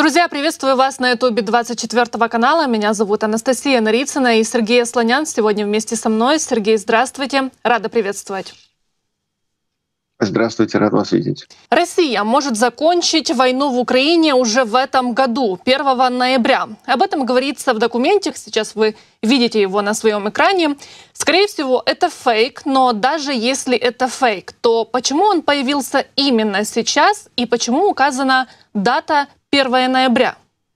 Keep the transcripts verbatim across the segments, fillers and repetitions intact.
Друзья, приветствую вас на ютубе двадцать четвёртого канала. Меня зовут Анастасия Нарицына и Сергей Слонян сегодня вместе со мной. Сергей, здравствуйте. Рада приветствовать. Здравствуйте, рад вас видеть. Россия может закончить войну в Украине уже в этом году, первого ноября. Об этом говорится в документе, сейчас вы видите его на своем экране. Скорее всего, это фейк, но даже если это фейк, то почему он появился именно сейчас и почему указана дата первого ноября?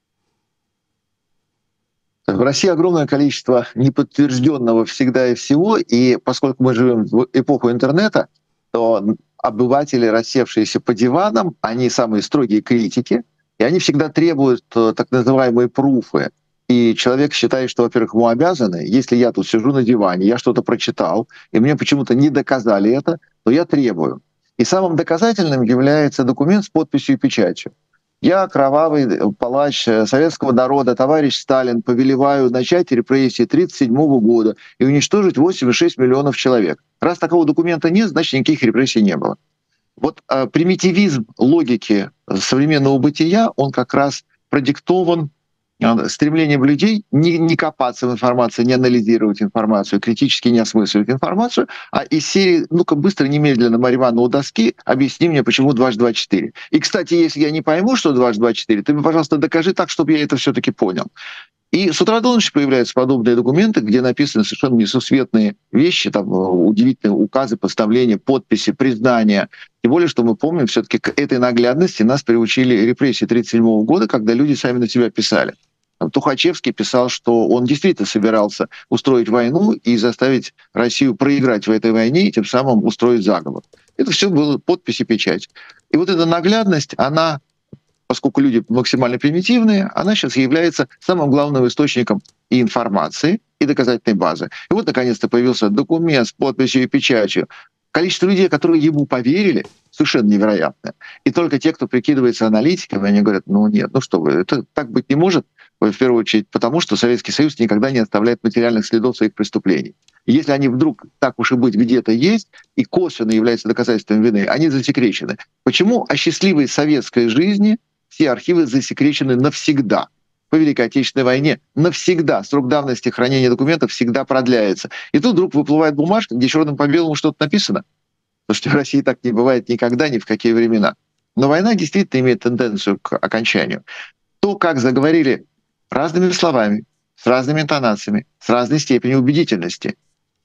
В России огромное количество неподтвержденного всегда и всего, и поскольку мы живем в эпоху интернета, то обыватели, рассевшиеся по диванам, они самые строгие критики, и они всегда требуют так называемые пруфы. И человек считает, что, во-первых, ему обязаны, если я тут сижу на диване, я что-то прочитал, и мне почему-то не доказали это, то я требую. И самым доказательным является документ с подписью и печатью. Я, кровавый палач советского народа, товарищ Сталин, повелеваю начать репрессии тридцать седьмого года и уничтожить восемь целых шесть десятых миллионов человек. Раз такого документа нет, значит, никаких репрессий не было. Вот а, примитивизм логики современного бытия, он как раз продиктован а, стремлением людей не, не копаться в информации, не анализировать информацию, критически не осмысливать информацию, а из серии «ну-ка быстро, немедленно, Мариванна у доски, объясни мне, почему дважды два четыре». И, кстати, если я не пойму, что дважды два четыре, ты мне, пожалуйста, докажи так, чтобы я это все таки понял. И с утра до ночи появляются подобные документы, где написаны совершенно несусветные вещи, там удивительные указы, постановления, подписи, признания. Тем более, что мы помним, все таки к этой наглядности нас приучили репрессии тридцать седьмого года, когда люди сами на себя писали. Тухачевский писал, что он действительно собирался устроить войну и заставить Россию проиграть в этой войне, и тем самым устроить заговор. Это все было подпись и печать. И вот эта наглядность, она, поскольку люди максимально примитивные, она сейчас является самым главным источником и информации, и доказательной базы. И вот, наконец-то, появился документ с подписью и печатью. Количество людей, которые ему поверили, совершенно невероятное. И только те, кто прикидывается аналитиками, они говорят, ну нет, ну что вы, это так быть не может, в первую очередь потому, что Советский Союз никогда не оставляет материальных следов своих преступлений. И если они вдруг, так уж и быть, где-то есть, и косвенно являются доказательством вины, они засекречены. Почему о счастливой советской жизни все архивы засекречены навсегда? По Великой Отечественной войне навсегда срок давности хранения документов всегда продляется. И тут вдруг выплывает бумажка, где черным по белому что-то написано. Потому что в России так не бывает никогда, ни в какие времена. Но война действительно имеет тенденцию к окончанию. То, как заговорили разными словами, с разными интонациями, с разной степенью убедительности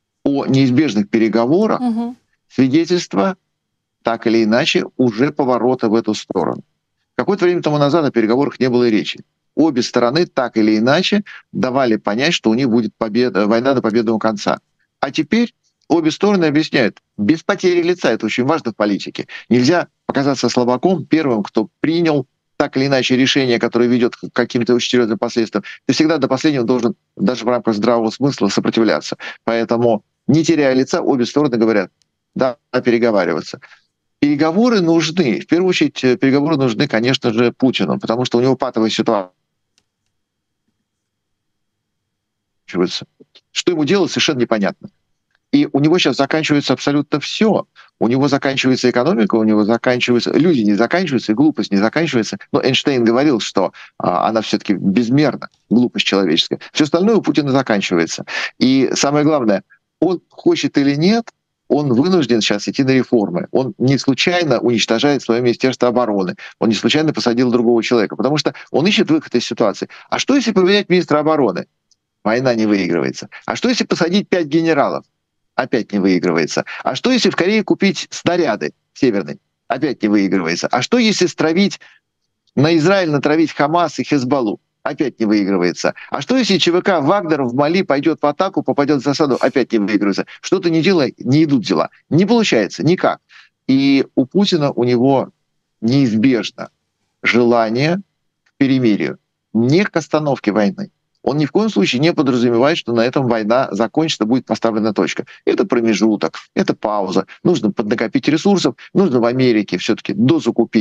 о неизбежных переговорах, угу. свидетельство, так или иначе, уже поворота в эту сторону. Какое-то время тому назад о переговорах не было и речи. Обе стороны так или иначе давали понять, что у них будет победа, война до победного конца. А теперь обе стороны объясняют, без потери лица, это очень важно в политике. Нельзя показаться слабаком, первым, кто принял так или иначе решение, которое ведет к каким-то очень серьезным последствиям. Ты всегда до последнего должен, даже в рамках здравого смысла, сопротивляться. Поэтому, не теряя лица, обе стороны говорят, да, переговариваться. Переговоры нужны. В первую очередь, переговоры нужны, конечно же, Путину, потому что у него патовая ситуация. Что ему делать, совершенно непонятно. И у него сейчас заканчивается абсолютно все. У него заканчивается экономика, у него заканчиваются... Люди не заканчиваются, и глупость не заканчивается. Но Эйнштейн говорил, что а, она все-таки безмерна, глупость человеческая. Все остальное у Путина заканчивается. И самое главное, он хочет или нет, он вынужден сейчас идти на реформы. Он не случайно уничтожает свое Министерство обороны. Он не случайно посадил другого человека, потому что он ищет выход из ситуации. А что, если поменять министра обороны? Война не выигрывается. А что, если посадить пять генералов? Опять не выигрывается. А что, если в Корее купить снаряды северные? Опять не выигрывается. А что, если стравить, на Израиль натравить Хамас и Хезболлу? Опять не выигрывается. А что, если ЧВК Вагнер в Мали пойдет в атаку, попадет в засаду? Опять не выигрывается. Что-то не делай, не идут дела. Не получается никак. И у Путина, у него неизбежно желание к перемирию, не к остановке войны. Он ни в коем случае не подразумевает, что на этом война закончится, будет поставлена точка. Это промежуток, это пауза. Нужно поднакопить ресурсов, нужно в Америке все-таки дозакупить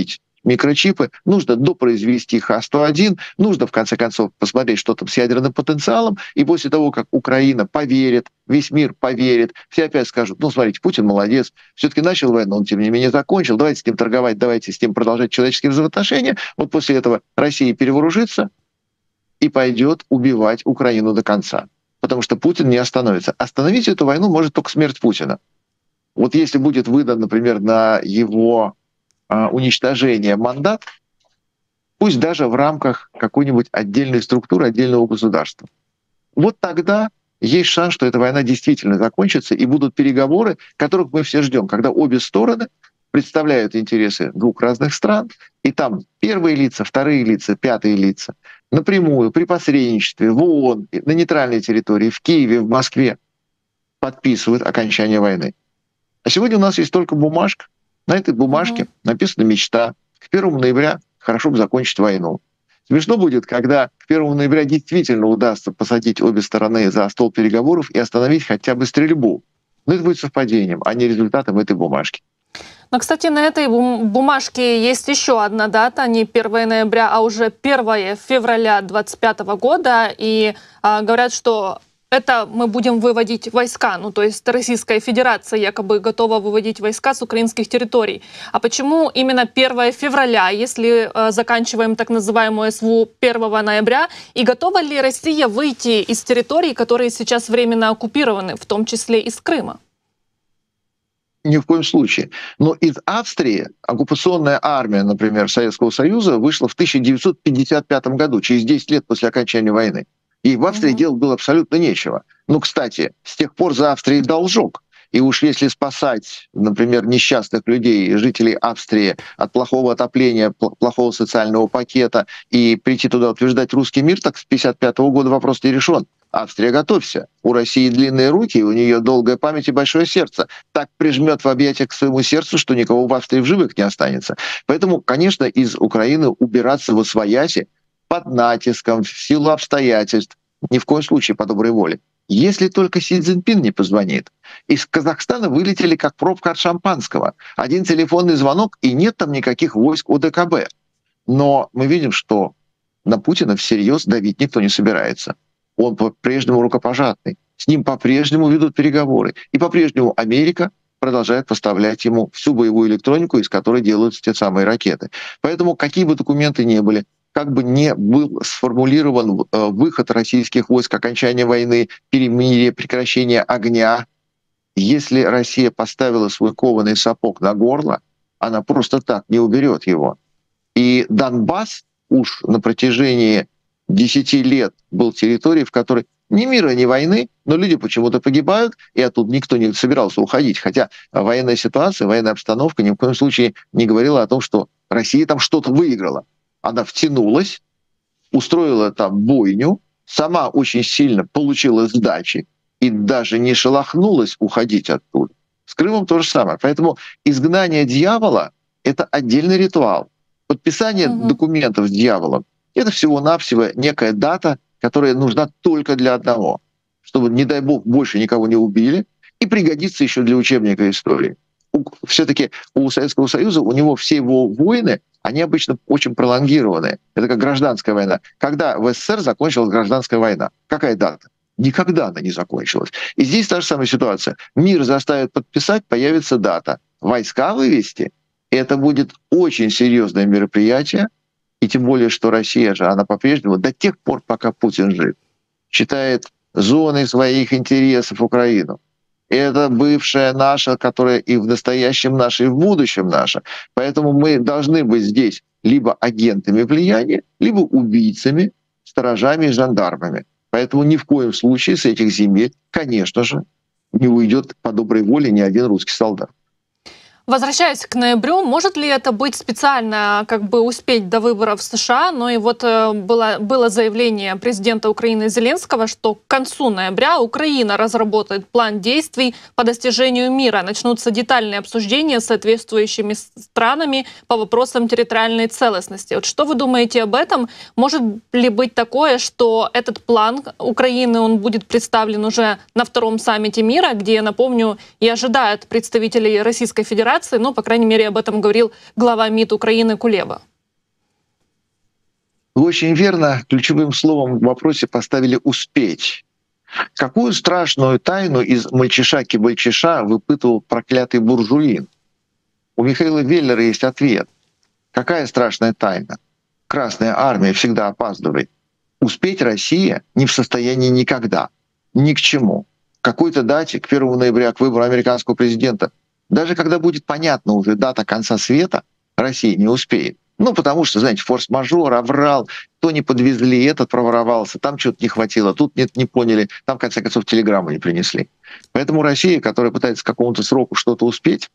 микрочипы, нужно допроизвести Х сто один, нужно, в конце концов, посмотреть, что там с ядерным потенциалом, и после того, как Украина поверит, весь мир поверит, все опять скажут, ну, смотрите, Путин молодец, все-таки начал войну, он, тем не менее, закончил, давайте с ним торговать, давайте с ним продолжать человеческие взаимоотношения. Вот после этого Россия перевооружится и пойдет убивать Украину до конца, потому что Путин не остановится. Остановить эту войну может только смерть Путина. Вот если будет выдан, например, на его а, уничтожение мандат, пусть даже в рамках какой-нибудь отдельной структуры, отдельного государства, вот тогда есть шанс, что эта война действительно закончится, и будут переговоры, которых мы все ждем, когда обе стороны представляют интересы двух разных стран, и там первые лица, вторые лица, пятые лица напрямую, при посредничестве, в ООН, на нейтральной территории, в Киеве, в Москве подписывают окончание войны. А сегодня у нас есть только бумажка. На этой бумажке mm-hmm. написана мечта. К первому ноября хорошо бы закончить войну. Смешно будет, когда к первому ноября действительно удастся посадить обе стороны за стол переговоров и остановить хотя бы стрельбу. Но это будет совпадением, а не результатом этой бумажки. Но, кстати, на этой бумажке есть еще одна дата, не первого ноября, а уже первого февраля двадцать пятого года. И а, говорят, что это мы будем выводить войска, ну то есть Российская Федерация якобы готова выводить войска с украинских территорий. А почему именно первого февраля, если э, заканчиваем так называемую СВУ первого ноября, и готова ли Россия выйти из территорий, которые сейчас временно оккупированы, в том числе из Крыма? Ни в коем случае. Но из Австрии оккупационная армия, например, Советского Союза вышла в тысяча девятьсот пятьдесят пятом году, через десять лет после окончания войны. И в Австрии mm-hmm. делать было абсолютно нечего. Ну, кстати, с тех пор за Австрией должок. И уж если спасать, например, несчастных людей, жителей Австрии от плохого отопления, плохого социального пакета и прийти туда утверждать русский мир, так с пятьдесят пятого года вопрос не решен. Австрия, готовься. У России длинные руки, у нее долгая память и большое сердце. Так прижмет в объятия к своему сердцу, что никого в Австрии в живых не останется. Поэтому, конечно, из Украины убираться восвояси под натиском, в силу обстоятельств, ни в коем случае по доброй воле. Если только Си Цзиньпин не позвонит. Из Казахстана вылетели как пробка от шампанского. Один телефонный звонок, и нет там никаких войск О Дэ Ка Бэ. Но мы видим, что на Путина всерьез давить никто не собирается. Он по-прежнему рукопожатный. С ним по-прежнему ведут переговоры. И по-прежнему Америка продолжает поставлять ему всю боевую электронику, из которой делаются те самые ракеты. Поэтому какие бы документы ни были, как бы не был сформулирован выход российских войск, окончание войны, перемирие, прекращение огня, если Россия поставила свой кованый сапог на горло, она просто так не уберет его. И Донбасс уж на протяжении десяти лет был территорией, в которой ни мира, ни войны, но люди почему-то погибают, и оттуда никто не собирался уходить. Хотя военная ситуация, военная обстановка ни в коем случае не говорила о том, что Россия там что-то выиграла. Она втянулась, устроила там бойню, сама очень сильно получила сдачи и даже не шелохнулась уходить оттуда. С Крымом то же самое. Поэтому изгнание дьявола — это отдельный ритуал. Подписание угу. документов с дьяволом — это всего-навсего некая дата, которая нужна только для одного, чтобы, не дай бог, больше никого не убили, и пригодится еще для учебника истории. Все-таки у Советского Союза, у него все его войны, они обычно очень пролонгированные. Это как гражданская война. Когда в Эс Эс Эс Эр закончилась гражданская война? Какая дата? Никогда она не закончилась. И здесь та же самая ситуация. Мир заставит подписать, появится дата. Войска вывести — это будет очень серьезное мероприятие. И тем более, что Россия же, она по-прежнему, до тех пор, пока Путин жив, считает зоной своих интересов Украину. Это бывшая наша, которая и в настоящем наша, и в будущем наша. Поэтому мы должны быть здесь либо агентами влияния, либо убийцами, сторожами и жандармами. Поэтому ни в коем случае с этих земель, конечно же, не уйдет по доброй воле ни один русский солдат. Возвращаясь к ноябрю, может ли это быть специально, как бы успеть до выборов в США? Но и вот э, было, было заявление президента Украины Зеленского, что к концу ноября Украина разработает план действий по достижению мира. Начнутся детальные обсуждения с соответствующими странами по вопросам территориальной целостности. Вот что вы думаете об этом? Может ли быть такое, что этот план Украины, он будет представлен уже на втором саммите мира, где, напомню, и ожидают представителей Российской Федерации, операции. Ну, по крайней мере, об этом говорил глава МИД Украины Кулеба. Вы очень верно ключевым словом в вопросе поставили «успеть». Какую страшную тайну из мальчиша-кибальчиша выпытывал проклятый буржуин? У Михаила Веллера есть ответ. Какая страшная тайна? Красная армия всегда опаздывает. Успеть Россия не в состоянии никогда. Ни к чему. К какой-то дате, к первому ноября, к выбору американского президента, даже когда будет понятна уже дата конца света, Россия не успеет. Ну, потому что, знаете, форс-мажор, оврал, то не подвезли, этот проворовался, там что-то не хватило, тут нет, не поняли, там, в конце концов, телеграмму не принесли. Поэтому Россия, которая пытается к какому-то сроку что-то успеть,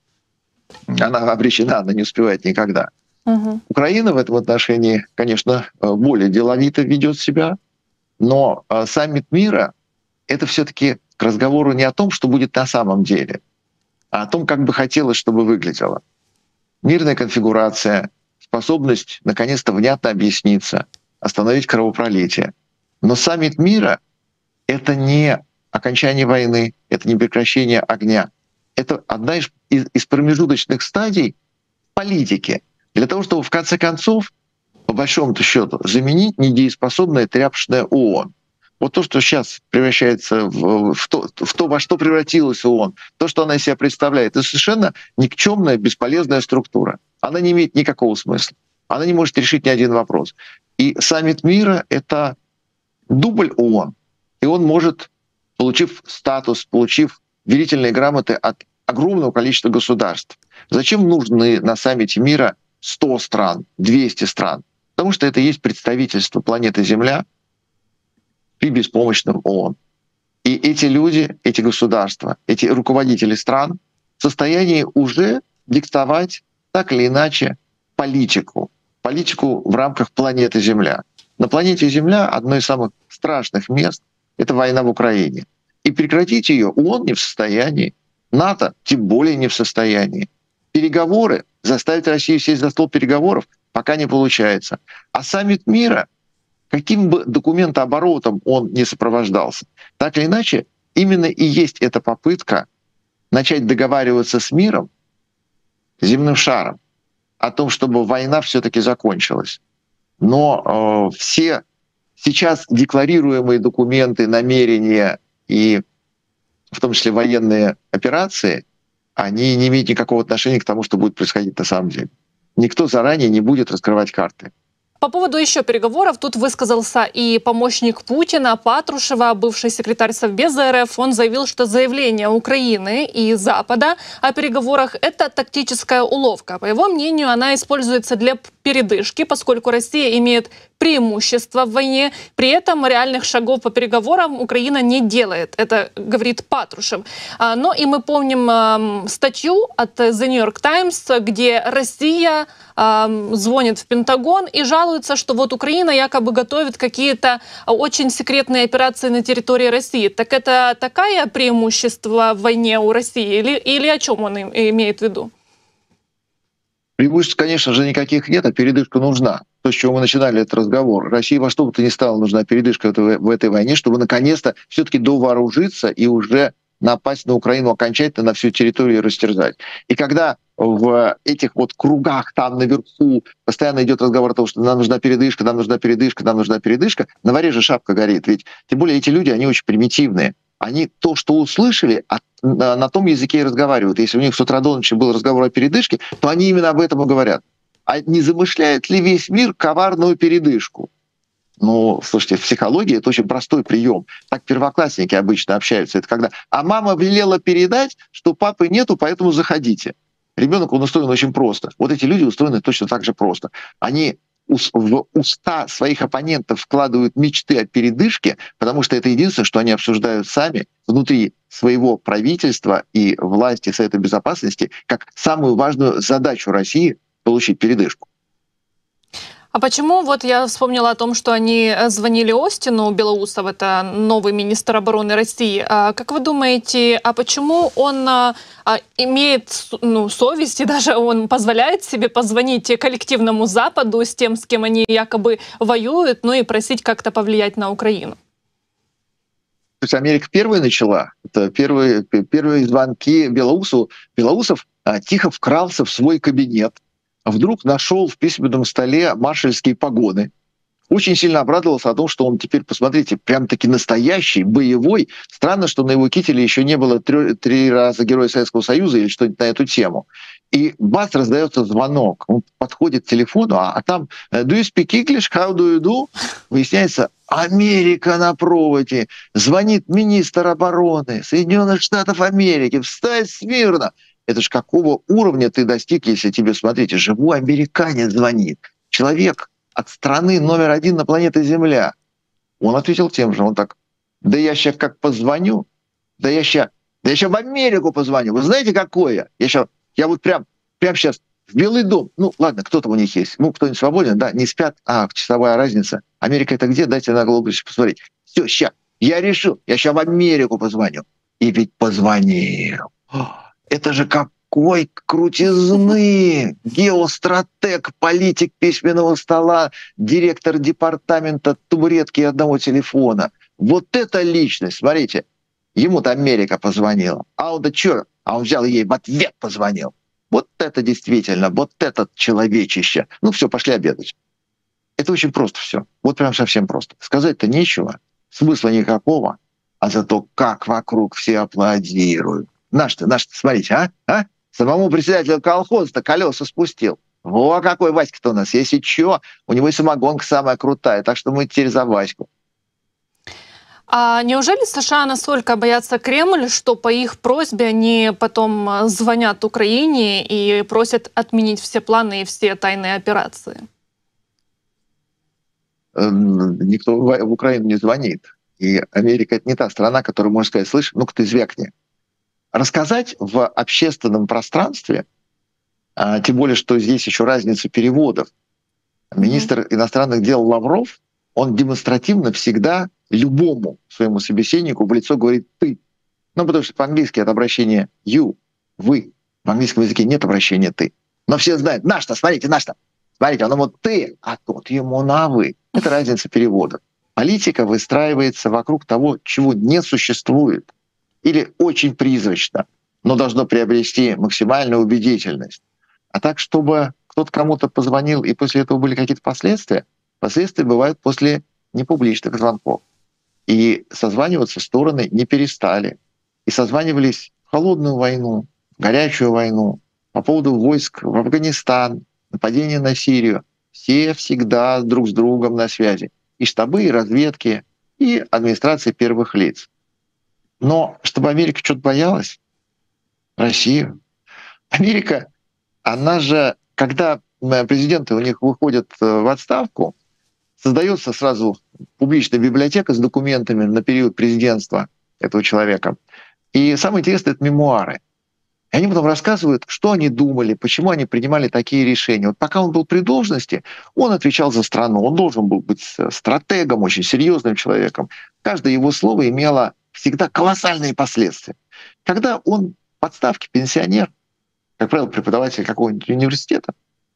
она обречена, она не успевает никогда. Угу. Украина в этом отношении, конечно, более деловито ведет себя, но саммит мира — это все-таки к разговору не о том, что будет на самом деле, а о том, как бы хотелось, чтобы выглядело. Мирная конфигурация, способность наконец-то внятно объясниться, остановить кровопролитие. Но саммит мира — это не окончание войны, это не прекращение огня. Это одна из, из промежуточных стадий политики для того, чтобы в конце концов, по большому-то счету, заменить недееспособное тряпочное ООН. Вот то, что сейчас превращается в, в, то, в то, во что превратилась ООН, то, что она из себя представляет, это совершенно никчемная, бесполезная структура. Она не имеет никакого смысла. Она не может решить ни один вопрос. И саммит мира — это дубль ООН. И он может, получив статус, получив верительные грамоты от огромного количества государств. Зачем нужны на саммите мира сто стран, двести стран? Потому что это и есть представительство планеты Земля при беспомощном ООН. И эти люди, эти государства, эти руководители стран в состоянии уже диктовать так или иначе политику. Политику в рамках планеты Земля. На планете Земля одно из самых страшных мест — это война в Украине. И прекратить ее ООН не в состоянии, НАТО тем более не в состоянии. Переговоры, заставить Россию сесть за стол переговоров пока не получается. А саммит мира, каким бы документооборотом он не сопровождался, так или иначе, именно и есть эта попытка начать договариваться с миром, земным шаром, о том, чтобы война все-таки закончилась. Но э, все сейчас декларируемые документы, намерения и в том числе военные операции, они не имеют никакого отношения к тому, что будет происходить на самом деле. Никто заранее не будет раскрывать карты. По поводу еще переговоров, тут высказался и помощник Путина Патрушева, бывший секретарь Совбеза РФ. Он заявил, что заявление Украины и Запада о переговорах — это тактическая уловка. По его мнению, она используется для передышки, поскольку Россия имеет преимущество в войне. При этом реальных шагов по переговорам Украина не делает. Это говорит Патрушев. Но и мы помним статью от The New York Times, где Россия звонит в Пентагон и жалуется, что вот Украина якобы готовит какие-то очень секретные операции на территории России. Так это такое преимущество в войне у России или, или о чем он имеет в виду? Преимуществ, конечно же, никаких нет, а передышка нужна. То, с чего мы начинали этот разговор. России во что бы то ни стало нужна передышка в этой войне, чтобы наконец-то все-таки довооружиться и уже напасть на Украину окончательно, на всю территорию и растерзать. И когда в этих вот кругах там наверху постоянно идет разговор о том, что нам нужна передышка, нам нужна передышка, нам нужна передышка, на варе же шапка горит. Ведь тем более эти люди, они очень примитивные. Они то, что услышали, на, на том языке и разговаривают. Если у них с утра до ночи был разговор о передышке, то они именно об этом и говорят. А не замышляет ли весь мир коварную передышку? Ну, слушайте, в психологии это очень простой прием. Так первоклассники обычно общаются. Это когда «а мама велела передать, что папы нету, поэтому заходите». Ребенок, он устроен очень просто. Вот эти люди устроены точно так же просто. Они в уста своих оппонентов вкладывают мечты о передышке, потому что это единственное, что они обсуждают сами внутри своего правительства и власти Совета Безопасности как самую важную задачу России — получить передышку. А почему, вот я вспомнила о том, что они звонили Остину Белоусов, это новый министр обороны России. А как вы думаете, а почему он а, имеет ну, совесть и даже он позволяет себе позвонить коллективному Западу с тем, с кем они якобы воюют, ну и просить как-то повлиять на Украину? То есть Америка первая начала, это первые, первые звонки Белоусу. Белоусов а, тихо вкрался в свой кабинет, вдруг нашел в письменном столе маршальские погоны, очень сильно обрадовался о том, что он теперь, посмотрите, прям-таки настоящий, боевой. Странно, что на его кителе еще не было три, три раза Героя Советского Союза или что-нибудь на эту тему. И бац, раздается звонок. Он подходит к телефону, а, а там «Do you speak English? How do you do?» Выясняется, Америка на проводе. Звонит министр обороны Соединенных Штатов Америки. Встать смирно! Это ж какого уровня ты достиг, если тебе, смотрите, живой американец звонит. Человек от страны номер один на планете Земля. Он ответил тем же. Он так, да я сейчас как позвоню, да я сейчас, да я сейчас в Америку позвоню. Вы знаете, какое? Я сейчас, я вот прям, прям сейчас в Белый дом. Ну, ладно, кто-то у них есть. Ну, кто-нибудь свободен, да, не спят. А, часовая разница. Америка это где? Дайте на глобусе посмотреть. Все, сейчас. Я решил. Я сейчас в Америку позвоню. И ведь позвонил. Это же как какой крутизны! Геостратег, политик письменного стола, директор департамента табуретки и одного телефона. Вот это личность, смотрите. Ему-то Америка позвонила. А он-то чё? А он взял и ей в ответ позвонил. Вот это действительно, вот этот человечище. Ну все, пошли обедать. Это очень просто все. Вот прям совсем просто. Сказать-то нечего, смысла никакого, а зато как вокруг все аплодируют. Наш-то, наш-то, смотрите, а? а? Самому председателю колхоза-то колеса спустил. Во какой Васька-то у нас. Если чё, у него и самогонка самая крутая. Так что мы теперь за Ваську. А неужели США настолько боятся Кремль, что по их просьбе они потом звонят Украине и просят отменить все планы и все тайные операции? Никто в Украину не звонит. И Америка — это не та страна, которая может сказать: слышь, ну-ка ты звякни. Рассказать в общественном пространстве, а, тем более, что здесь еще разница переводов. Министр mm-hmm. иностранных дел Лавров, он демонстративно всегда любому своему собеседнику в лицо говорит «ты». Ну, потому что по-английски это обращение «you», «вы». В английском языке нет обращения «ты». Но все знают «наш-то», смотрите, «наш-то». Смотрите, он ему «ты», а тот ему на «вы». Это разница переводов. Политика выстраивается вокруг того, чего не существует. Или очень призрачно, но должно приобрести максимальную убедительность. А так, чтобы кто-то кому-то позвонил, и после этого были какие-то последствия, последствия бывают после непубличных звонков. И созваниваться стороны не перестали. И созванивались в холодную войну, в горячую войну, по поводу войск в Афганистан, нападения на Сирию. Все всегда друг с другом на связи. И штабы, и разведки, и администрации первых лиц. Но чтобы Америка что-то боялась, Россию. Америка, она же, когда президенты у них выходят в отставку, создается сразу публичная библиотека с документами на период президентства этого человека. И самое интересное — это мемуары. И они потом рассказывают, что они думали, почему они принимали такие решения. Вот пока он был при должности, он отвечал за страну, он должен был быть стратегом, очень серьезным человеком. Каждое его слово имело всегда колоссальные последствия. Когда он в отставке, пенсионер, как правило, преподаватель какого-нибудь университета,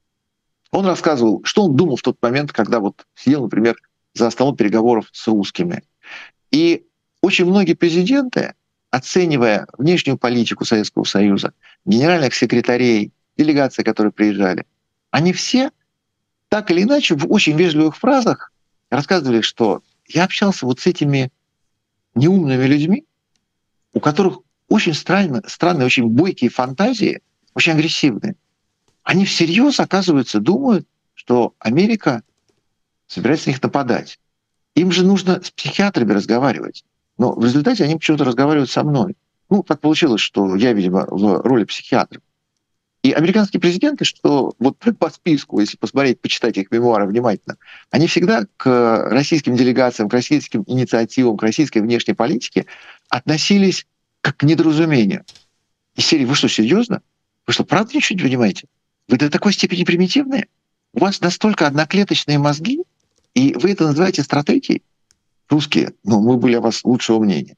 он рассказывал, что он думал в тот момент, когда вот сидел, например, за столом переговоров с русскими. И очень многие президенты, оценивая внешнюю политику Советского Союза, генеральных секретарей, делегации, которые приезжали, они все так или иначе в очень вежливых фразах рассказывали, что я общался вот с этими неумными людьми, у которых очень странно, странные, очень бойкие фантазии, очень агрессивные. Они всерьез, оказывается, думают, что Америка собирается на них нападать. Им же нужно с психиатрами разговаривать. Но в результате они почему-то разговаривают со мной. Ну, так получилось, что я, видимо, в роли психиатра. И американские президенты, что вот по списку, если посмотреть, почитать их мемуары внимательно, они всегда к российским делегациям, к российским инициативам, к российской внешней политике относились как к недоразумению. Из серии: вы что, серьезно? Вы что, правда ничего не понимаете? Вы до такой степени примитивные? У вас настолько одноклеточные мозги, и вы это называете стратегией? Русские, ну, мы были о вас лучшего мнения.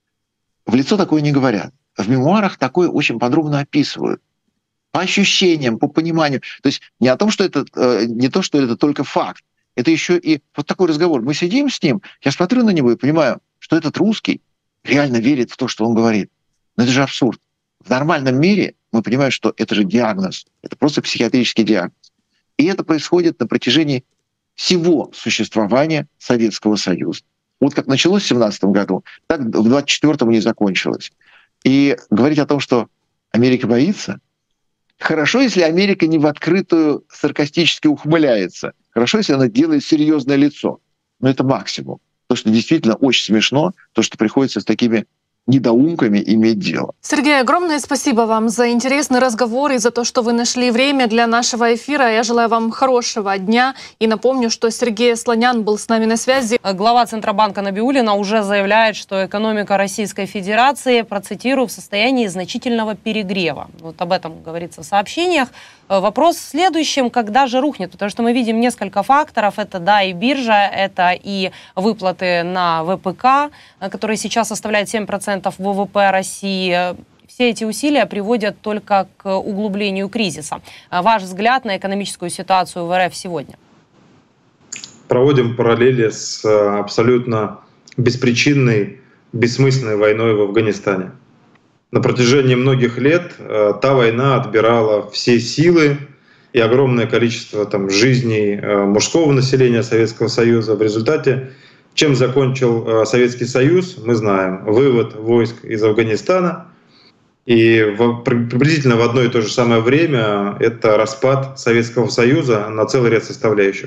В лицо такое не говорят. В мемуарах такое очень подробно описывают. По ощущениям, по пониманию. То есть не о том, что это не то, что это только факт. Это еще и вот такой разговор. Мы сидим с ним, я смотрю на него и понимаю, что этот русский реально верит в то, что он говорит. Но это же абсурд. В нормальном мире мы понимаем, что это же диагноз, это просто психиатрический диагноз. И это происходит на протяжении всего существования Советского Союза. Вот как началось в семнадцатом году, так в двадцать четвёртом не закончилось. И говорить о том, что Америка боится, хорошо, если Америка не в открытую саркастически ухмыляется. Хорошо, если она делает серьезное лицо. Но это максимум. Потому что действительно очень смешно, то, что приходится с такими недоумками иметь дело. Сергей, огромное спасибо вам за интересный разговор и за то, что вы нашли время для нашего эфира. Я желаю вам хорошего дня. И напомню, что Сергей Слонян был с нами на связи. Глава Центробанка Набиуллина уже заявляет, что экономика Российской Федерации, процитирую, в состоянии значительного перегрева. Вот об этом говорится в сообщениях. Вопрос в следующем, когда же рухнет? Потому что мы видим несколько факторов. Это, да, и биржа, это и выплаты на вэ пэ ка, которые сейчас составляют семь процентов вэ вэ пэ России. Все эти усилия приводят только к углублению кризиса. Ваш взгляд на экономическую ситуацию в эр эф сегодня? Проводим параллели с абсолютно беспричинной, бессмысленной войной в Афганистане. На протяжении многих лет э, та война отбирала все силы и огромное количество там, жизней э, мужского населения Советского Союза. В результате, чем закончил э, Советский Союз, мы знаем. Вывод войск из Афганистана. И в, приблизительно в одно и то же самое время это распад Советского Союза на целый ряд составляющих.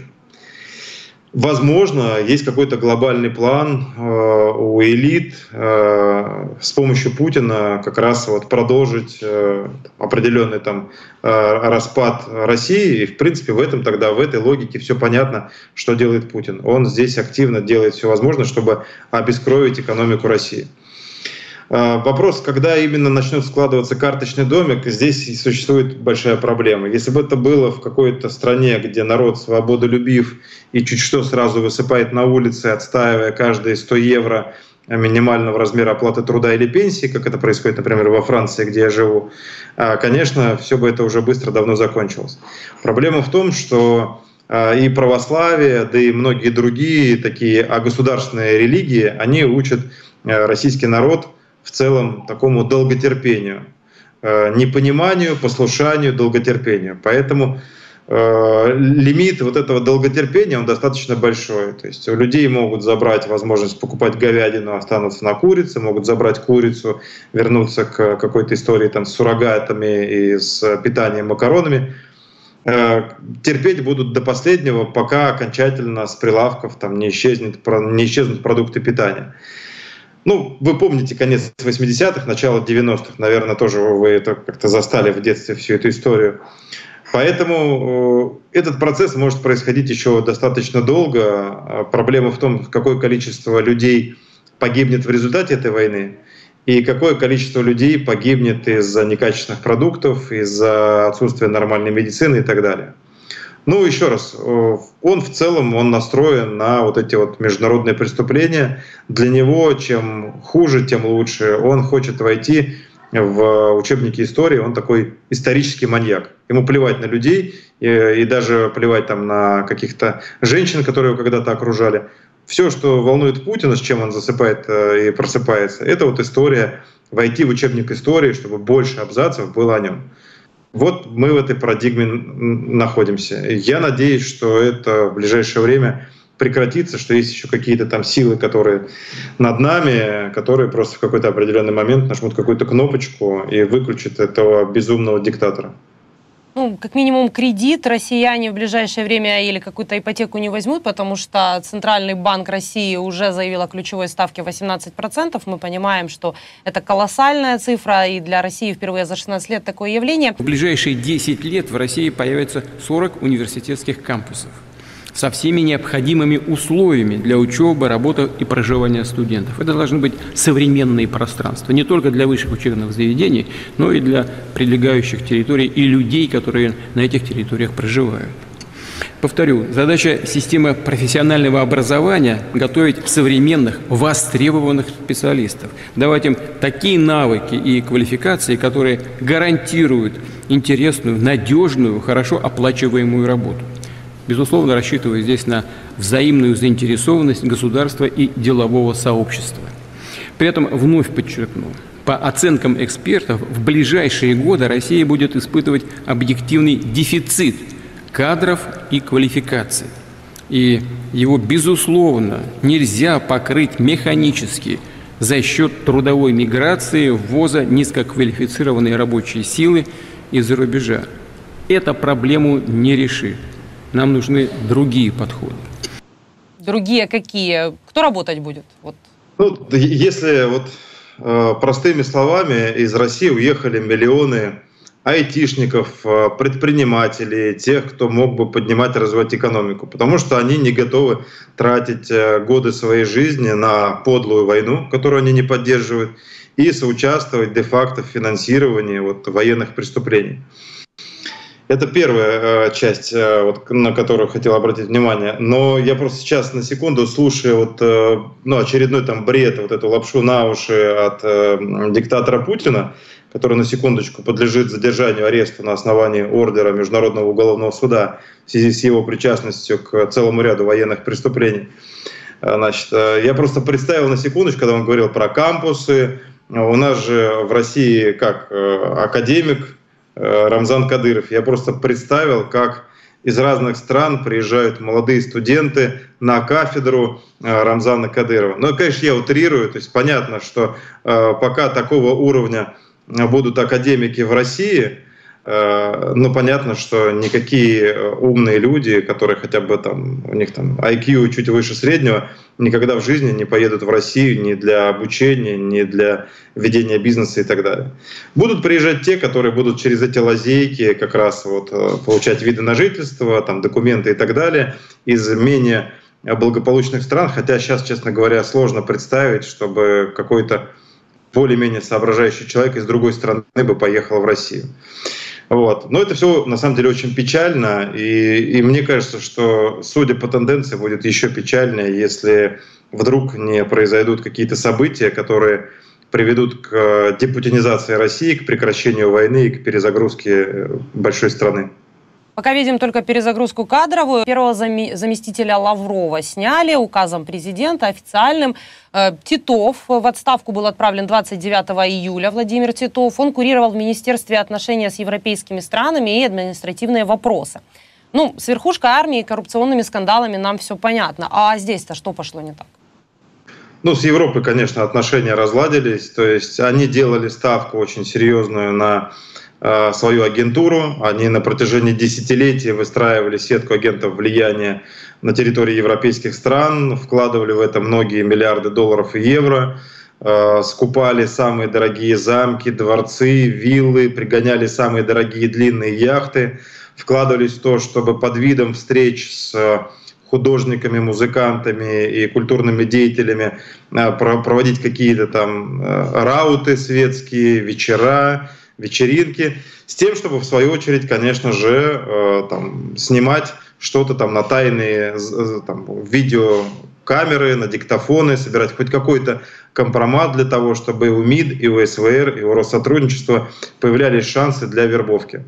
Возможно, есть какой-то глобальный план э, у элит э, с помощью Путина как раз вот продолжить э, определенный там э, распад России. И в принципе в этом тогда, в этой логике все понятно, что делает Путин. Он здесь активно делает все возможное, чтобы обескровить экономику России. Вопрос, когда именно начнет складываться карточный домик, здесь существует большая проблема. Если бы это было в какой-то стране, где народ свободолюбив и чуть что сразу высыпает на улице, отстаивая каждые сто евро минимального размера оплаты труда или пенсии, как это происходит, например, во Франции, где я живу, конечно, все бы это уже быстро давно закончилось. Проблема в том, что и православие, да и многие другие такие государственные религии, они учат российский народ в целом такому долготерпению, непониманию, послушанию, долготерпению. Поэтому э, лимит вот этого долготерпения, он достаточно большой. То есть у людей могут забрать возможность покупать говядину, останутся на курице, могут забрать курицу, вернуться к какой-то истории там, с суррогатами и с питанием макаронами. Э, терпеть будут до последнего, пока окончательно с прилавков там, не, исчезнет, не исчезнут продукты питания. Ну, вы помните конец восьмидесятых, начало девяностых, наверное, тоже вы это как-то застали в детстве всю эту историю. Поэтому э, этот процесс может происходить еще достаточно долго. Проблема в том, какое количество людей погибнет в результате этой войны и какое количество людей погибнет из-за некачественных продуктов, из-за отсутствия нормальной медицины и так далее. Ну, еще раз, он в целом он настроен на вот эти вот международные преступления. Для него чем хуже, тем лучше. Он хочет войти в учебники истории, он такой исторический маньяк. Ему плевать на людей и, и даже плевать там на каких-то женщин, которые его когда-то окружали. Все, что волнует Путина, с чем он засыпает и просыпается, это вот история, войти в учебник истории, чтобы больше абзацев было о нем. Вот мы в этой парадигме находимся. Я надеюсь, что это в ближайшее время прекратится, что есть еще какие-то там силы, которые над нами, которые просто в какой-то определенный момент нажмут какую-то кнопочку и выключат этого безумного диктатора. Ну, как минимум кредит россияне в ближайшее время или какую-то ипотеку не возьмут, потому что Центральный банк России уже заявил о ключевой ставке восемнадцать процентов. Мы понимаем, что это колоссальная цифра, и для России впервые за шестнадцать лет такое явление. В ближайшие десять лет в России появится сорок университетских кампусов со всеми необходимыми условиями для учебы, работы и проживания студентов. Это должны быть современные пространства, не только для высших учебных заведений, но и для прилегающих территорий и людей, которые на этих территориях проживают. Повторю, задача системы профессионального образования – готовить современных, востребованных специалистов, давать им такие навыки и квалификации, которые гарантируют интересную, надежную, хорошо оплачиваемую работу. Безусловно, рассчитываю здесь на взаимную заинтересованность государства и делового сообщества. При этом вновь подчеркну, По оценкам экспертов, в ближайшие годы Россия будет испытывать объективный дефицит кадров и квалификаций. И его, безусловно, нельзя покрыть механически за счет трудовой миграции, ввоза низкоквалифицированной рабочей силы из-за рубежа. Эта проблему не решит. Нам нужны другие подходы. Другие какие? Кто работать будет? Вот. Ну, если вот э, простыми словами, из России уехали миллионы айтишников, предпринимателей, тех, кто мог бы поднимать и развивать экономику, потому что они не готовы тратить годы своей жизни на подлую войну, которую они не поддерживают, и соучаствовать де-факто в финансировании вот, военных преступлений. Это первая часть, вот, на которую хотел обратить внимание. Но я просто сейчас на секунду слушаю вот, ну, очередной там бред, вот эту лапшу на уши от э, диктатора Путина, который на секундочку подлежит задержанию, аресту на основании ордера Международного уголовного суда в связи с его причастностью к целому ряду военных преступлений. Значит, я просто представил на секундочку, когда он говорил про кампусы. У нас же в России как академик Рамзан Кадыров. Я просто представил, как из разных стран приезжают молодые студенты на кафедру Рамзана Кадырова. Ну, конечно, я утрирую, то есть понятно, что пока такого уровня будут академики в России, но понятно, что никакие умные люди, которые хотя бы там, у них там ай кью чуть выше среднего, никогда в жизни не поедут в Россию ни для обучения, ни для ведения бизнеса и так далее. Будут приезжать те, которые будут через эти лазейки как раз вот получать виды на жительство, там, документы и так далее из менее благополучных стран, хотя сейчас, честно говоря, сложно представить, чтобы какой-то более-менее соображающий человек из другой страны бы поехал в Россию. Вот. Но это все на самом деле очень печально, и, и мне кажется, что, судя по тенденции, будет еще печальнее, если вдруг не произойдут какие-то события, которые приведут к депутинизации России, к прекращению войны и к перезагрузке большой страны. Пока видим только перезагрузку кадровую. Первого заместителя Лаврова сняли указом президента официальным. Титов в отставку был отправлен двадцать девятого июля. Владимир Титов. Он курировал в Министерстве отношения с европейскими странами и административные вопросы. Ну, с верхушкой армии и коррупционными скандалами нам все понятно. А здесь-то что пошло не так? Ну, с Европой, конечно, отношения разладились. То есть они делали ставку очень серьезную на свою агентуру. Они на протяжении десятилетий выстраивали сетку агентов влияния на территории европейских стран, вкладывали в это многие миллиарды долларов и евро, скупали самые дорогие замки, дворцы, виллы, пригоняли самые дорогие длинные яхты, вкладывались в то, чтобы под видом встреч с художниками, музыкантами и культурными деятелями проводить какие-то там рауты светские, вечера, вечеринки, с тем, чтобы в свою очередь, конечно же, э, там, снимать что-то там на тайные там, видеокамеры, на диктофоны, собирать хоть какой-то компромат для того, чтобы и у МИД, и у эс вэ эр, и у Россотрудничества появлялись шансы для вербовки.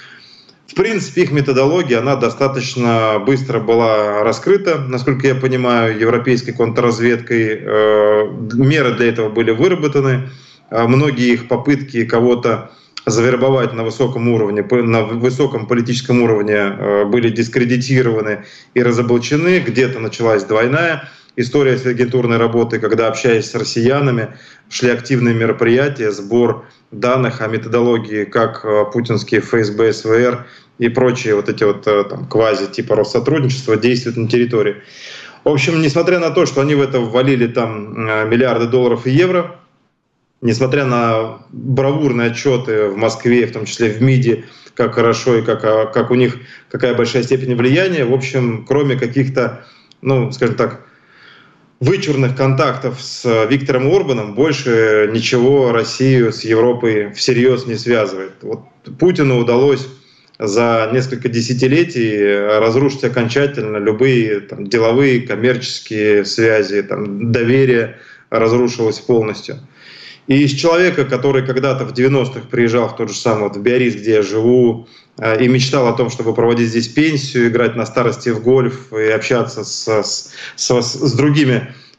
В принципе, их методология, она достаточно быстро была раскрыта, насколько я понимаю, европейской контрразведкой. Э, меры для этого были выработаны. Многие их попытки кого-то завербовать на высоком уровне, на высоком политическом уровне были дискредитированы и разоблачены. Где-то началась двойная история с агентурной работой, когда, общаясь с россиянами, шли активные мероприятия, сбор данных о методологии, как путинские эф эс бэ, эс вэ эр и прочие вот эти вот там, квази типа Россотрудничества действуют на территории. В общем, несмотря на то, что они в это ввалили там миллиарды долларов и евро, несмотря на бравурные отчеты в Москве, в том числе в МИДе, как хорошо и как, как у них какая большая степень влияния, в общем, кроме каких-то, ну, скажем так, вычурных контактов с Виктором Орбаном, больше ничего Россию с Европой всерьез не связывает. Вот Путину удалось за несколько десятилетий разрушить окончательно любые там, деловые, коммерческие связи, там, доверие разрушилось полностью. И из человека, который когда-то в девяностых приезжал в тот же самый вот, в Биаррис, где я живу, и мечтал о том, чтобы проводить здесь пенсию, играть на старости в гольф и общаться с, с, с, с другими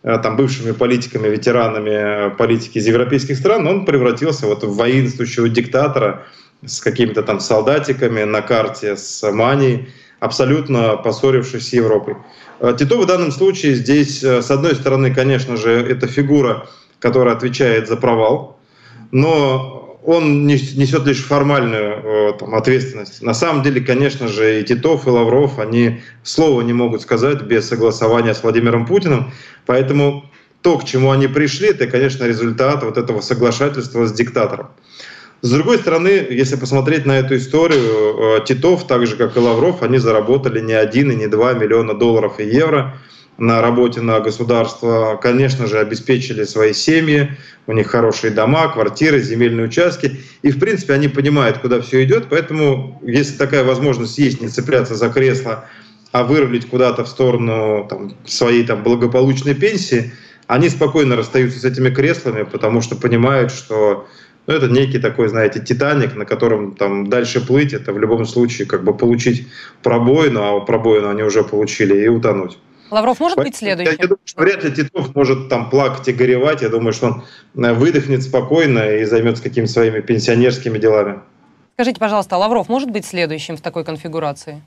там, бывшими политиками, ветеранами политики из европейских стран, он превратился вот в воинствующего диктатора с какими-то там солдатиками на карте, с манией, абсолютно поссорившись с Европой. Тито в данном случае здесь, с одной стороны, конечно же, это фигура, которая отвечает за провал, но он несет лишь формальную там, ответственность. На самом деле, конечно же, и Титов, и Лавров, они слова не могут сказать без согласования с Владимиром Путиным, поэтому то, к чему они пришли, это, конечно, результат вот этого соглашательства с диктатором. С другой стороны, если посмотреть на эту историю, Титов, так же как и Лавров, они заработали не один и не два миллиона долларов и евро на работе на государство. Конечно же, обеспечили свои семьи, у них хорошие дома, квартиры, земельные участки. И, в принципе, они понимают, куда все идет. Поэтому, если такая возможность есть, не цепляться за кресло, а вырулить куда-то в сторону там, своей там, благополучной пенсии, они спокойно расстаются с этими креслами, потому что понимают, что ну, это некий такой, знаете, Титаник, на котором там дальше плыть, это в любом случае как бы получить пробоину, а пробоину они уже получили, и утонуть. Лавров может быть следующим? Я, я думаю, что вряд ли Титов может там плакать и горевать. Я думаю, что он выдохнет спокойно и займется какими-то своими пенсионерскими делами. Скажите, пожалуйста, Лавров может быть следующим в такой конфигурации?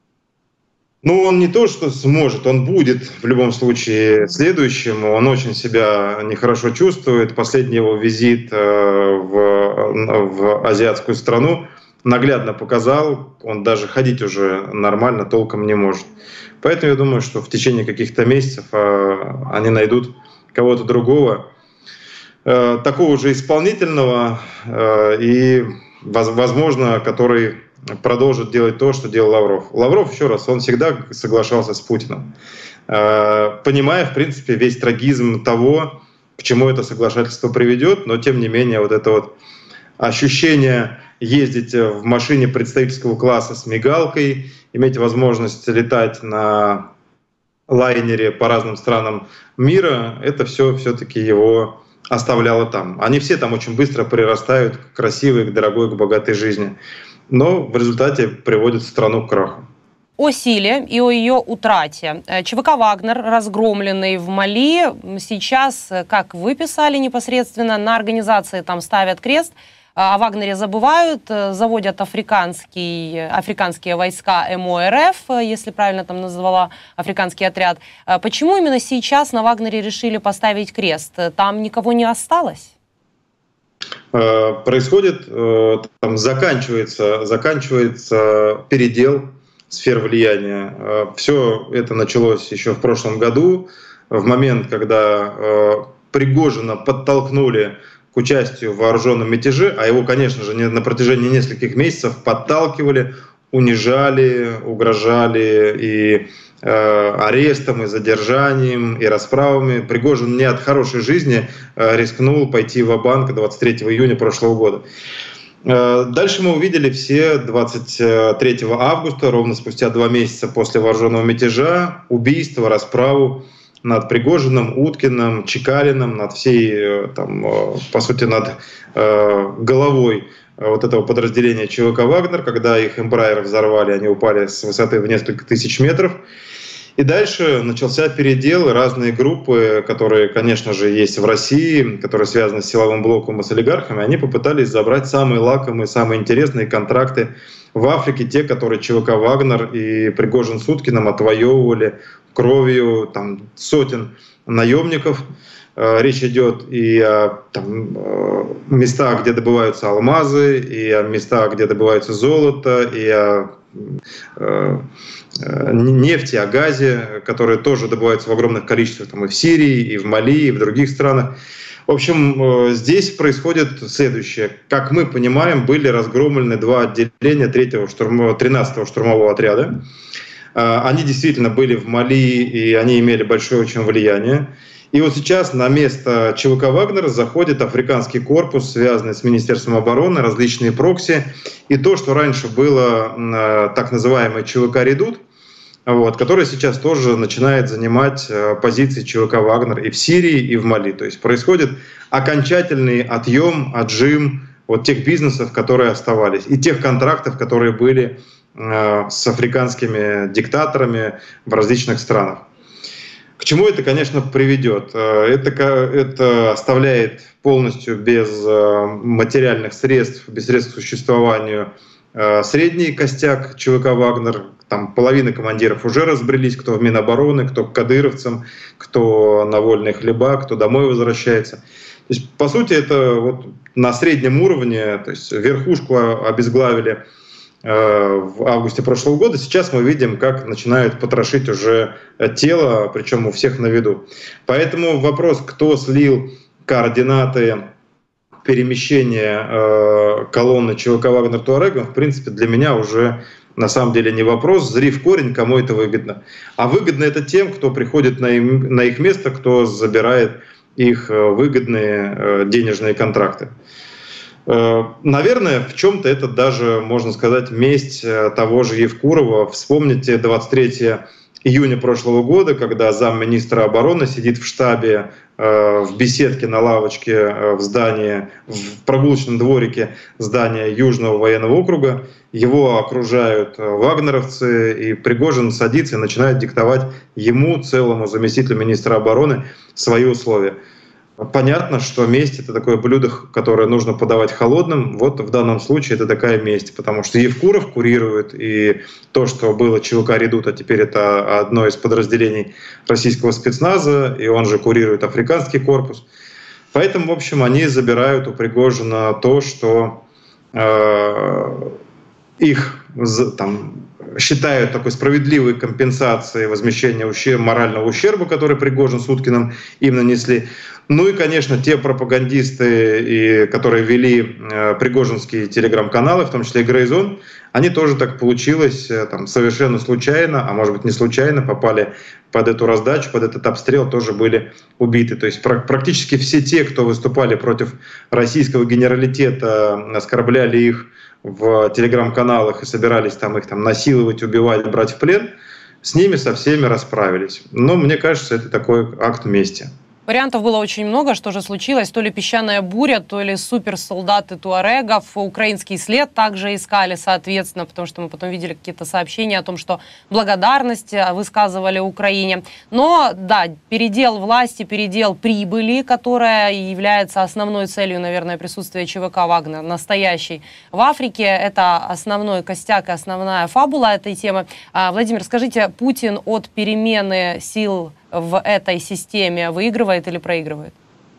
Ну, он не то, что сможет, он будет в любом случае следующим. Он очень себя нехорошо чувствует. Последний его визит в, в азиатскую страну наглядно показал, он даже ходить уже нормально толком не может. Поэтому я думаю, что в течение каких-то месяцев они найдут кого-то другого, такого же исполнительного и, возможно, который продолжит делать то, что делал Лавров. Лавров, еще раз, он всегда соглашался с Путиным, понимая, в принципе, весь трагизм того, к чему это соглашательство приведет, но, тем не менее, вот это вот ощущение ездить в машине представительского класса с мигалкой, иметь возможность летать на лайнере по разным странам мира, это все все-таки его оставляло там. Они все там очень быстро прирастают к красивой, к дорогой, к богатой жизни. Но в результате приводит страну к краху. О силе и о ее утрате. ЧВК «Вагнер», разгромленный в Мали, сейчас, как вы писали непосредственно, на организации там ставят крест, о Вагнере забывают, заводят африканские, африканские войска МОРФ, если правильно там назвала африканский отряд. Почему именно сейчас на Вагнере решили поставить крест? Там никого не осталось? Происходит, там заканчивается, заканчивается передел сфер влияния. Все это началось еще в прошлом году, в момент, когда Пригожина подтолкнули к участию в вооруженном мятеже, а его, конечно же, на протяжении нескольких месяцев подталкивали, унижали, угрожали и э, арестом, и задержанием, и расправами. Пригожин не от хорошей жизни э, рискнул пойти ва-банк двадцать третьего июня прошлого года. Э, дальше мы увидели все двадцать третьего августа, ровно спустя два месяца после вооруженного мятежа, убийство, расправу над Пригожиным, Уткиным, Чекалиным, над всей, там, по сути, над э, головой вот этого подразделения ЧВК «Вагнер», когда их Эмбрайер взорвали, они упали с высоты в несколько тысяч метров. И дальше начался передел, разные группы, которые, конечно же, есть в России, которые связаны с силовым блоком и с олигархами, они попытались забрать самые лакомые, самые интересные контракты в Африке, те, которые ЧВК «Вагнер» и Пригожин с Уткиным отвоевывали кровью там, сотен наемников. Речь идет и о там, местах, где добываются алмазы, и о местах, где добывается золото, и о э, нефти, о газе, которые тоже добываются в огромных количествах там, и в Сирии, и в Мали, и в других странах. В общем, здесь происходит следующее. Как мы понимаем, были разгромлены два отделения третьего штурмового, тринадцатого штурмового отряда. Они действительно были в Мали, и они имели большое очень влияние. И вот сейчас на место ЧВК «Вагнер» заходит африканский корпус, связанный с Министерством обороны, различные прокси. И то, что раньше было так называемый ЧВК «Редут», вот, который сейчас тоже начинает занимать позиции ЧВК «Вагнер» и в Сирии, и в Мали. То есть происходит окончательный отъем, отжим вот тех бизнесов, которые оставались, и тех контрактов, которые были с африканскими диктаторами в различных странах. К чему это, конечно, приведет? Это, это оставляет полностью без материальных средств, без средств к существованию средний костяк ЧВК «Вагнер». Там половина командиров уже разбрелись, кто в Минобороны, кто к кадыровцам, кто на вольные хлеба, кто домой возвращается. То есть, по сути, это вот на среднем уровне, то есть верхушку обезглавили в августе прошлого года. Сейчас мы видим, как начинают потрошить уже тело, причем у всех на виду. Поэтому вопрос, кто слил координаты перемещения колонны ЧВК «Вагнер» туарегов, в принципе, для меня уже на самом деле не вопрос. Зри в корень, кому это выгодно. А выгодно это тем, кто приходит на, им, на их место, кто забирает их выгодные денежные контракты. Наверное, в чем-то это даже, можно сказать, месть того же Евкурова. Вспомните двадцать третьего июня прошлого года, когда замминистра обороны сидит в штабе, в беседке на лавочке в здании, в прогулочном дворике здания Южного военного округа. Его окружают вагнеровцы, и Пригожин садится и начинает диктовать ему, целому заместителю министра обороны, свои условия. Понятно, что месть — это такое блюдо, которое нужно подавать холодным. Вот в данном случае это такая месть, потому что Евкуров курирует, и то, что было ЧВК «Редут», а теперь это одно из подразделений российского спецназа, и он же курирует африканский корпус. Поэтому, в общем, они забирают у Пригожина то, что э, их там считают такой справедливой компенсацией возмещения ущерба, морального ущерба, который Пригожин с Уткиным им нанесли. Ну и, конечно, те пропагандисты, и, которые вели э, пригожинские телеграм-каналы, в том числе и Грейзон, они тоже так получилось, э, там, совершенно случайно, а может быть не случайно, попали под эту раздачу, под этот обстрел, тоже были убиты. То есть пр- практически все те, кто выступали против российского генералитета, оскорбляли их в телеграм-каналах и собирались там их там насиловать, убивать, брать в плен, с ними со всеми расправились. Но мне кажется, это такой акт мести. Вариантов было очень много, что же случилось. То ли песчаная буря, то ли суперсолдаты туарегов. Украинский след также искали, соответственно, потому что мы потом видели какие-то сообщения о том, что благодарность высказывали Украине. Но, да, передел власти, передел прибыли, которая является основной целью, наверное, присутствия ЧВК «Вагнер», настоящей в Африке. Это основной костяк и основная фабула этой темы. Владимир, скажите, Путин от перемены сил в этой системе выигрывает или проигрывает?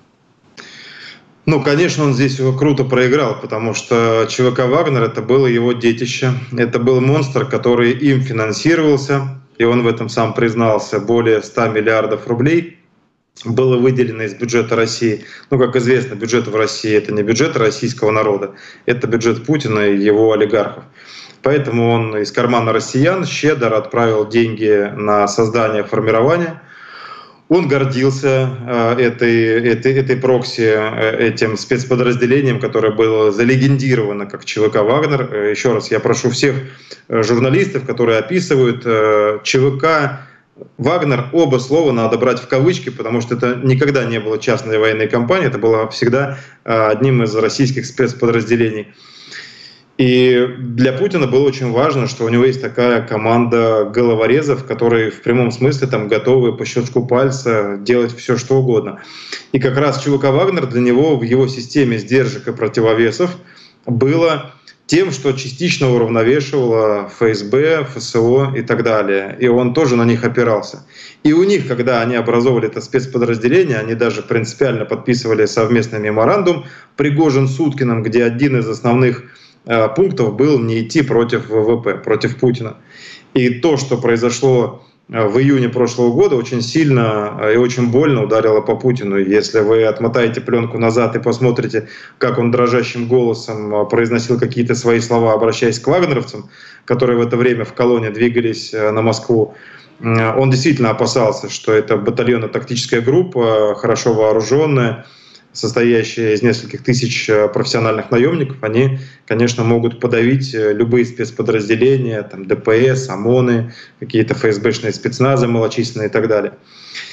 Ну, конечно, он здесь круто проиграл, потому что ЧВК «Вагнер» — это было его детище. Это был монстр, который им финансировался, и он в этом сам признался. Более ста миллиардов рублей было выделено из бюджета России. Ну, как известно, бюджет в России — это не бюджет российского народа, это бюджет Путина и его олигархов. Поэтому он из кармана россиян щедро отправил деньги на создание, формирование. Он гордился э, этой, этой, этой прокси, э, этим спецподразделением, которое было залегендировано как ЧВК «Вагнер». Э, еще раз я прошу всех э, журналистов, которые описывают э, ЧВК «Вагнер», оба слова надо брать в кавычки, потому что это никогда не было частной военной компанией, это было всегда э, одним из российских спецподразделений. И для Путина было очень важно, что у него есть такая команда головорезов, которые в прямом смысле там готовы по щелчку пальца делать все, что угодно. И как раз ЧВК «Вагнер» для него в его системе сдержек и противовесов было тем, что частично уравновешивало ФСБ, ФСО и так далее. И он тоже на них опирался. И у них, когда они образовывали это спецподразделение, они даже принципиально подписывали совместный меморандум Пригожин с Уткиным, где один из основных пунктов был не идти против ВВП, против Путина. И то, что произошло в июне прошлого года, очень сильно и очень больно ударило по Путину. Если вы отмотаете пленку назад и посмотрите, как он дрожащим голосом произносил какие-то свои слова, обращаясь к вагнеровцам, которые в это время в колонне двигались на Москву, он действительно опасался, что это батальонно-тактическая группа, хорошо вооруженная, состоящие из нескольких тысяч профессиональных наемников, они, конечно, могут подавить любые спецподразделения, там, ДПС, ОМОНы, какие-то ФСБшные спецназы малочисленные и так далее.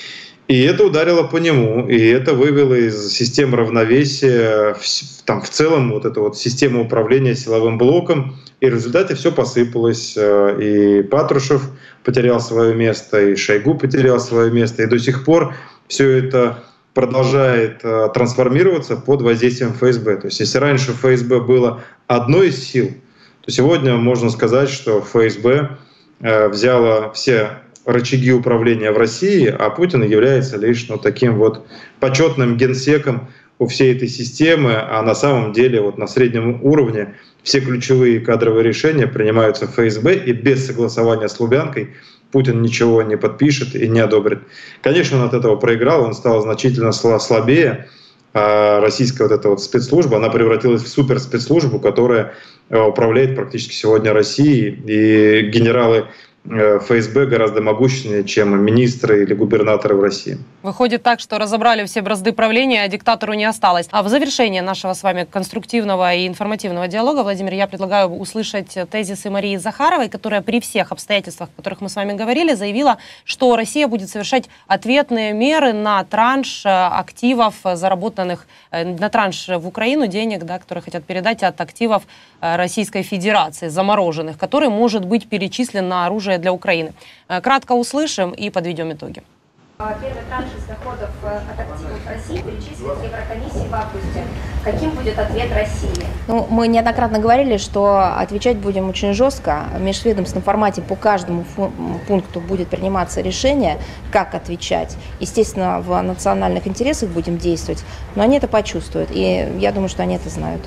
И это ударило по нему, и это вывело из системы равновесия в, там, в целом вот эту вот систему управления силовым блоком, и в результате все посыпалось. И Патрушев потерял свое место, и Шойгу потерял свое место, и до сих пор все это продолжает трансформироваться под воздействием эф эс бэ. То есть если раньше эф эс бэ было одной из сил, то сегодня можно сказать, что эф эс бэ взяла все рычаги управления в России, а Путин является лишь ну, таким вот почетным генсеком у всей этой системы, а на самом деле вот на среднем уровне все ключевые кадровые решения принимаются в эф эс бэ, и без согласования с Лубянкой Путин ничего не подпишет и не одобрит. Конечно, он от этого проиграл, он стал значительно слабее, а российская вот эта вот спецслужба, она превратилась в суперспецслужбу, которая управляет практически сегодня Россией, и генералы эф эс бэ гораздо могущественнее, чем министры или губернаторы в России. Выходит так, что разобрали все бразды правления, а диктатору не осталось. А в завершение нашего с вами конструктивного и информативного диалога, Владимир, я предлагаю услышать тезисы Марии Захаровой, которая при всех обстоятельствах, о которых мы с вами говорили, заявила, что Россия будет совершать ответные меры на транш активов, заработанных на транш в Украину, денег, да, которые хотят передать от активов Российской Федерации, замороженных, который может быть перечислен на оружие для Украины. Кратко услышим и подведем итоги. Первый транш из доходов от активов России перечислят Еврокомиссии в августе. Каким будет ответ России? Ну, мы неоднократно говорили, что отвечать будем очень жестко. В межведомственном формате по каждому пункту будет приниматься решение, как отвечать. Естественно, в национальных интересах будем действовать, но они это почувствуют. И я думаю, что они это знают.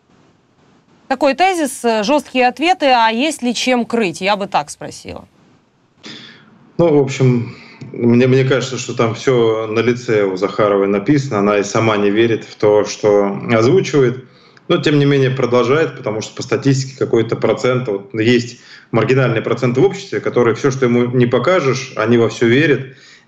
Такой тезис, жесткие ответы, а есть ли чем крыть? Я бы так спросила. Ну, в общем, мне, мне кажется, что там все на лице у Захаровой написано, она и сама не верит в то, что озвучивает, но тем не менее продолжает, потому что по статистике какой-то процент, вот, есть маргинальный процент в обществе, который все, что ему не покажешь, они во все верят,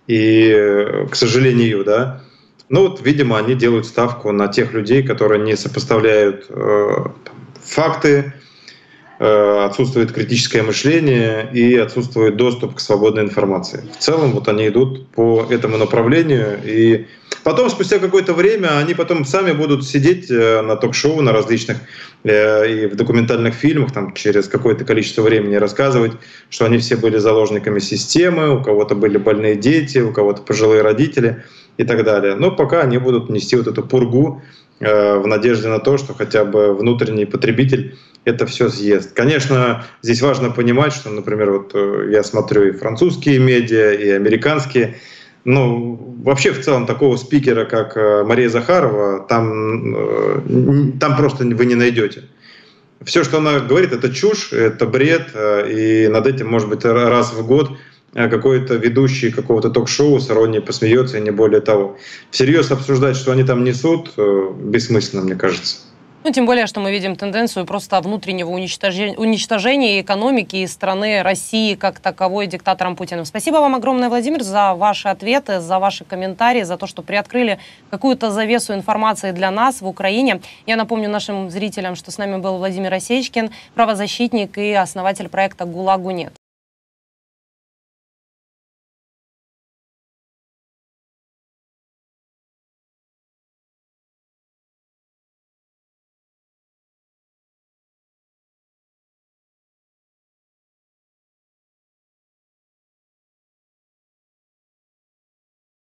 и, к сожалению, да, ну вот, видимо, они делают ставку на тех людей, которые не сопоставляют э, факты, отсутствует критическое мышление и отсутствует доступ к свободной информации. В целом вот они идут по этому направлению, и потом, спустя какое-то время, они потом сами будут сидеть на ток-шоу, на различных и в документальных фильмах там, через какое-то количество времени рассказывать, что они все были заложниками системы, у кого-то были больные дети, у кого-то пожилые родители и так далее. Но пока они будут нести вот эту пургу в надежде на то, что хотя бы внутренний потребитель это все съест. Конечно, здесь важно понимать, что, например, вот я смотрю и французские медиа, и американские. Ну, вообще в целом такого спикера, как Мария Захарова, там, там просто вы не найдете. Все, что она говорит, это чушь, это бред, и над этим, может быть, раз в год какой-то ведущий какого-то ток-шоу с иронией посмеется, и не более того. Всерьез обсуждать, что они там несут, бессмысленно, мне кажется. Ну, тем более, что мы видим тенденцию просто внутреннего уничтожения, уничтожения экономики и страны России как таковой диктатором Путиным. Спасибо вам огромное, Владимир, за ваши ответы, за ваши комментарии, за то, что приоткрыли какую-то завесу информации для нас в Украине. Я напомню нашим зрителям, что с нами был Владимир Осечкин, правозащитник и основатель проекта «ГУЛАГу нет».